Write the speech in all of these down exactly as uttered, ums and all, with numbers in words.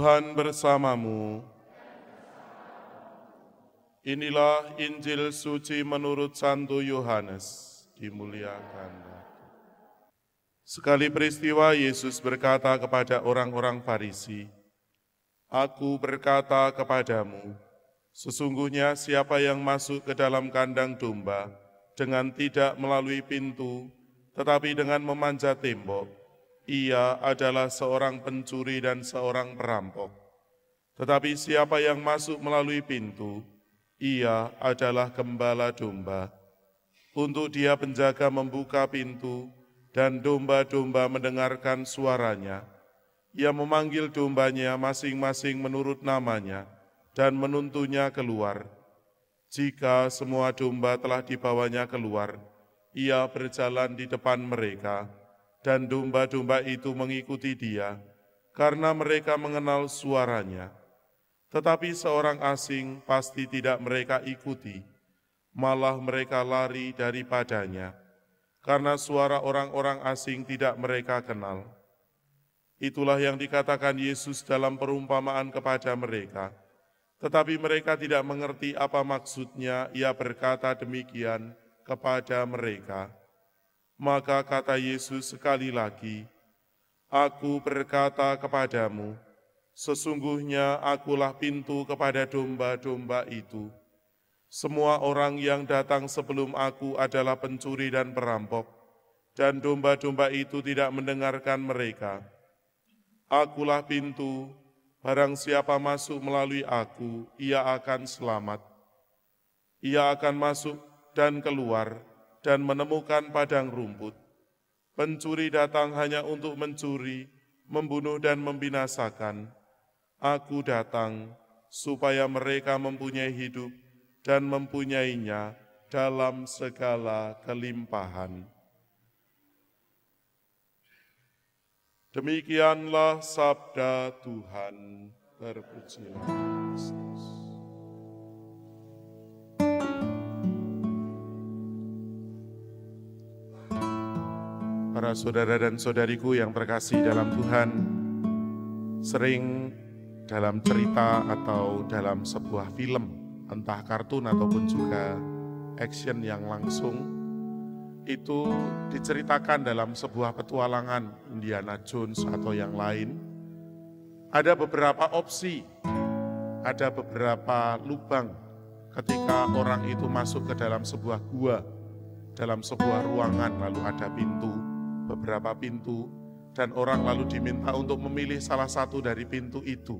Tuhan bersamamu. Inilah Injil suci menurut Santo Yohanes. Dimuliakanlah. Sekali peristiwa Yesus berkata kepada orang-orang Farisi, "Aku berkata kepadamu, sesungguhnya siapa yang masuk ke dalam kandang domba dengan tidak melalui pintu, tetapi dengan memanjat tembok, ia adalah seorang pencuri dan seorang perampok. Tetapi siapa yang masuk melalui pintu, ia adalah gembala domba. Untuk dia penjaga membuka pintu, dan domba-domba mendengarkan suaranya. Ia memanggil dombanya masing-masing menurut namanya, dan menuntunnya keluar. Jika semua domba telah dibawanya keluar, ia berjalan di depan mereka, dan domba-domba itu mengikuti dia, karena mereka mengenal suaranya. Tetapi seorang asing pasti tidak mereka ikuti, malah mereka lari daripadanya, karena suara orang-orang asing tidak mereka kenal." Itulah yang dikatakan Yesus dalam perumpamaan kepada mereka. Tetapi mereka tidak mengerti apa maksudnya ia berkata demikian kepada mereka. Maka kata Yesus sekali lagi, "Aku berkata kepadamu, sesungguhnya akulah pintu kepada domba-domba itu. Semua orang yang datang sebelum aku adalah pencuri dan perampok, dan domba-domba itu tidak mendengarkan mereka. Akulah pintu, barang siapa masuk melalui aku, ia akan selamat. Ia akan masuk dan keluar, dan menemukan padang rumput. Pencuri datang hanya untuk mencuri, membunuh dan membinasakan. Aku datang supaya mereka mempunyai hidup, dan mempunyainya dalam segala kelimpahan." Demikianlah sabda Tuhan. Terpujilah Kristus. Para saudara dan saudariku yang terkasih dalam Tuhan, sering dalam cerita atau dalam sebuah film, entah kartun ataupun juga action yang langsung, itu diceritakan dalam sebuah petualangan Indiana Jones atau yang lain. Ada beberapa opsi, ada beberapa lubang ketika orang itu masuk ke dalam sebuah gua, dalam sebuah ruangan, lalu ada pintu, beberapa pintu, dan orang lalu diminta untuk memilih salah satu dari pintu itu.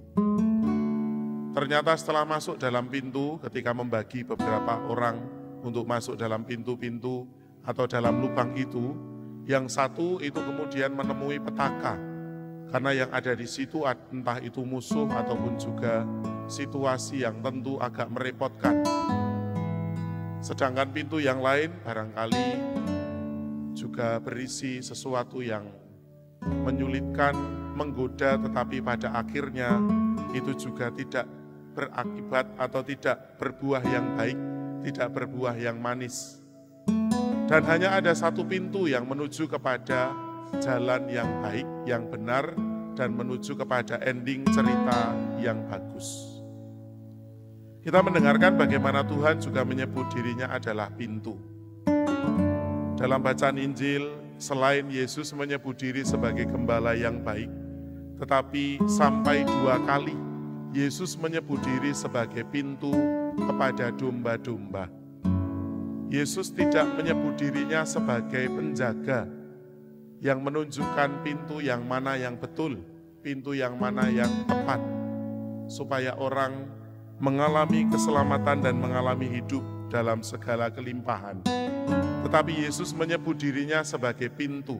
Ternyata setelah masuk dalam pintu, ketika membagi beberapa orang untuk masuk dalam pintu-pintu atau dalam lubang itu, yang satu itu kemudian menemui petaka, karena yang ada di situ entah itu musuh ataupun juga situasi yang tentu agak merepotkan. Sedangkan pintu yang lain barangkali juga berisi sesuatu yang menyulitkan, menggoda, tetapi pada akhirnya itu juga tidak berakibat atau tidak berbuah yang baik, tidak berbuah yang manis. Dan hanya ada satu pintu yang menuju kepada jalan yang baik, yang benar, dan menuju kepada ending cerita yang bagus. Kita mendengarkan bagaimana Tuhan juga menyebut dirinya adalah pintu. Dalam bacaan Injil, selain Yesus menyebut diri sebagai gembala yang baik, tetapi sampai dua kali Yesus menyebut diri sebagai pintu kepada domba-domba. Yesus tidak menyebut dirinya sebagai penjaga yang menunjukkan pintu yang mana yang betul, pintu yang mana yang tepat, supaya orang mengalami keselamatan dan mengalami hidup dalam segala kelimpahan. Tetapi Yesus menyebut dirinya sebagai pintu.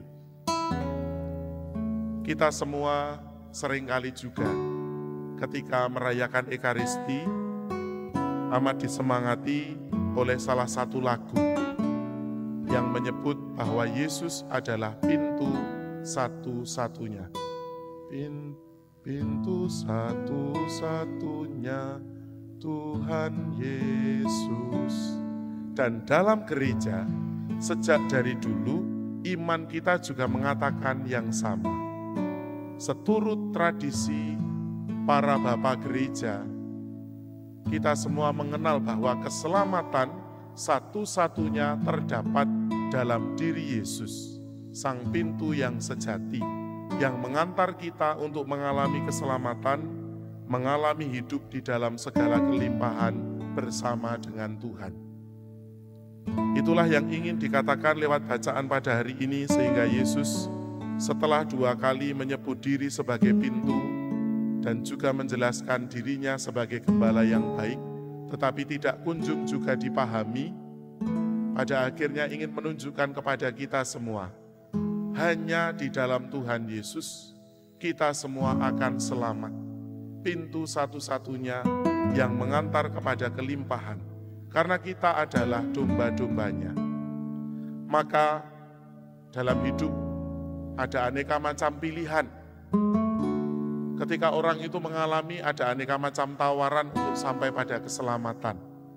Kita semua seringkali juga ketika merayakan Ekaristi amat disemangati oleh salah satu lagu yang menyebut bahwa Yesus adalah pintu satu-satunya. Pin, pintu satu-satunya Tuhan Yesus. Dan dalam gereja, sejak dari dulu, iman kita juga mengatakan yang sama. Seturut tradisi para bapak gereja, kita semua mengenal bahwa keselamatan satu-satunya terdapat dalam diri Yesus, Sang Pintu yang sejati, yang mengantar kita untuk mengalami keselamatan, mengalami hidup di dalam segala kelimpahan bersama dengan Tuhan. Itulah yang ingin dikatakan lewat bacaan pada hari ini, sehingga Yesus setelah dua kali menyebut diri sebagai pintu dan juga menjelaskan dirinya sebagai gembala yang baik, tetapi tidak kunjung juga dipahami, pada akhirnya ingin menunjukkan kepada kita semua, hanya di dalam Tuhan Yesus kita semua akan selamat. Pintu satu-satunya yang mengantar kepada kelimpahan, karena kita adalah domba-dombanya. Maka dalam hidup ada aneka macam pilihan. Ketika orang itu mengalami ada aneka macam tawaran untuk sampai pada keselamatan.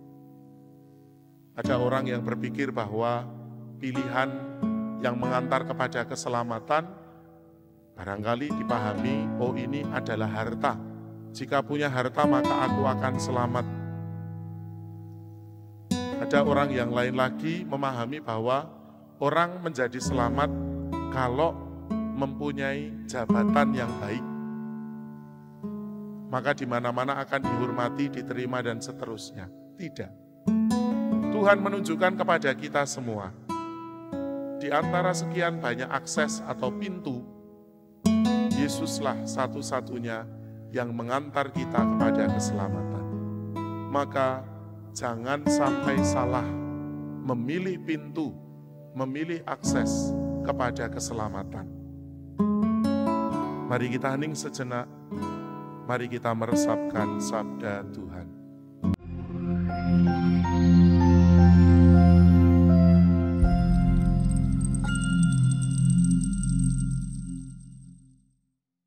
Ada orang yang berpikir bahwa pilihan yang mengantar kepada keselamatan barangkali dipahami, oh ini adalah harta. Jika punya harta maka aku akan selamat. Ada orang yang lain lagi memahami bahwa orang menjadi selamat kalau mempunyai jabatan yang baik. Maka di mana-mana akan dihormati, diterima, dan seterusnya. Tidak. Tuhan menunjukkan kepada kita semua, di antara sekian banyak akses atau pintu, Yesuslah satu-satunya yang mengantar kita kepada keselamatan. Maka jangan sampai salah memilih pintu, memilih akses kepada keselamatan. Mari kita hening sejenak, mari kita meresapkan sabda Tuhan.